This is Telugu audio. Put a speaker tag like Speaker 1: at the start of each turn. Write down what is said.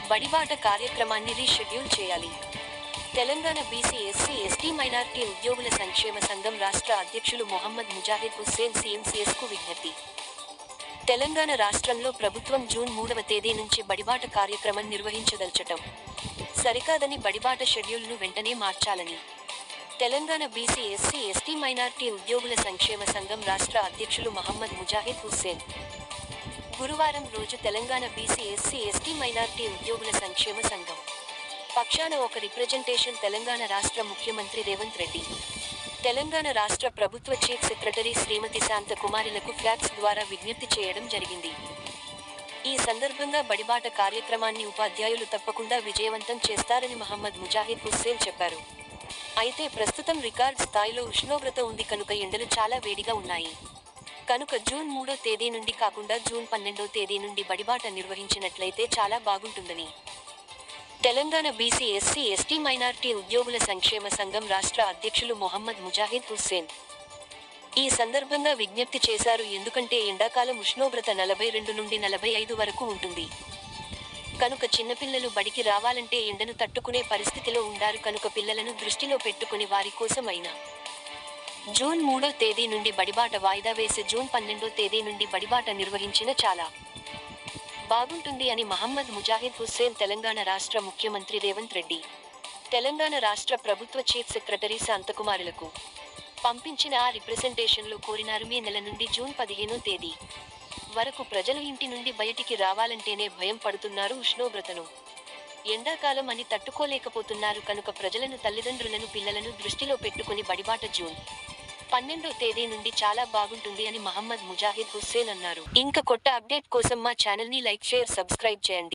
Speaker 1: బడిబాట కార్యక్రమాన్ని రీషెడ్యూల్ చేయాలి. Telangana BC SC ST minority ఉద్యోగుల సంక్షేమ సంఘం రాష్ట్ర అధ్యక్షులు మొహమ్మద్ ముజాహిద్ హుస్సేన్ సీఎంసీఎస్కు విజ్ఞప్తి. తెలంగాణ రాష్ట్రంలో ప్రభుత్వం జూన్ 3వ తేదీ నుంచి బడిబాట కార్యక్రమం నిర్వహించదల్చటం సరికాదని బడిబాట షెడ్యూల్ను వెంటనే మార్చాలని Telangana BC SC ST minority ఉద్యోగుల సంక్షేమ సంఘం రాష్ట్ర అధ్యక్షులు మొహమ్మద్ ముజాహిద్ హుస్సేన్ గురువారం రోజు Telangana BC SC ST minority ఉద్యోగుల సంక్షేమ సంఘం పక్షాన ఒక రిప్రజెంటేషన్ తెలంగాణ రాష్ట్ర ముఖ్యమంత్రి రేవంత్ రెడ్డి, తెలంగాణ రాష్ట్ర ప్రభుత్వ చీఫ్ సెక్రటరీ శ్రీమతి శాంత కుమారిలకు ఫ్యాక్స్ ద్వారా విజ్ఞప్తి చేయడం జరిగింది. ఈ సందర్భంగా బడిబాట కార్యక్రమాన్ని ఉపాధ్యాయులు తప్పకుండా విజయవంతం చేస్తారని మొహమ్మద్ ముజాహిద్ హుస్సేన్ చెప్పారు. అయితే ప్రస్తుతం రికార్డ్ స్థాయిలో ఉష్ణోగ్రత ఉంది కనుక ఎండలు చాలా వేడిగా ఉన్నాయి. కనుక జూన్ 3వ తేదీ నుండి కాకుండా జూన్ 12వ తేదీ నుండి బడిబాట నిర్వహించినట్లయితే చాలా బాగుంటుందని Telangana BC SC ST minority ఉద్యోగుల సంక్షేమ సంఘం రాష్ట్ర అధ్యక్షులు మొహమ్మద్ ముజాహిద్ హుస్సేన్ ఈ సందర్భంగా విజ్ఞప్తి చేశారు. ఎందుకంటే ఎండాకాలం ఉష్ణోగ్రత 42 నుండి 45 వరకు ఉంటుంది. కనుక చిన్నపిల్లలు బడికి రావాలంటే ఎండను తట్టుకునే పరిస్థితిలో ఉండారు. కనుక పిల్లలను దృష్టిలో పెట్టుకుని వారి కోసం అయినా జూన్ 3వ తేదీ నుండి బడిబాట వాయిదా వేసి జూన్ 12వ తేదీ నుండి బడిబాట నిర్వహించిన చాలా బాగుంటుంది అని మొహమ్మద్ ముజాహిద్ హుస్సేన్ తెలంగాణ రాష్ట్ర ముఖ్యమంత్రి రేవంత్ రెడ్డి, తెలంగాణ రాష్ట్ర ప్రభుత్వ చీఫ్ సెక్రటరీ శాంతకుమారులకు పంపించిన ఆ రిప్రజెంటేషన్లో కోరినారు. మే నెల నుండి జూన్ 15వ తేదీ వరకు ప్రజలు ఇంటి నుండి బయటికి రావాలంటేనే భయం పడుతున్నారు. ఉష్ణోగ్రతను ఎండాకాలం అని తట్టుకోలేకపోతున్నారు. కనుక ప్రజలను, తల్లిదండ్రులను, పిల్లలను దృష్టిలో పెట్టుకుని బడిబాట జూన్ 12వ తేదీ నుండి చాలా బాగుంటుంది అని మొహమ్మద్ ముజాహిద్ హుస్సేన్ అన్నారు. ఇంకా కొత్త అప్డేట్ కోసం మా ఛానల్ని లైక్, షేర్, సబ్స్క్రైబ్ చేయండి.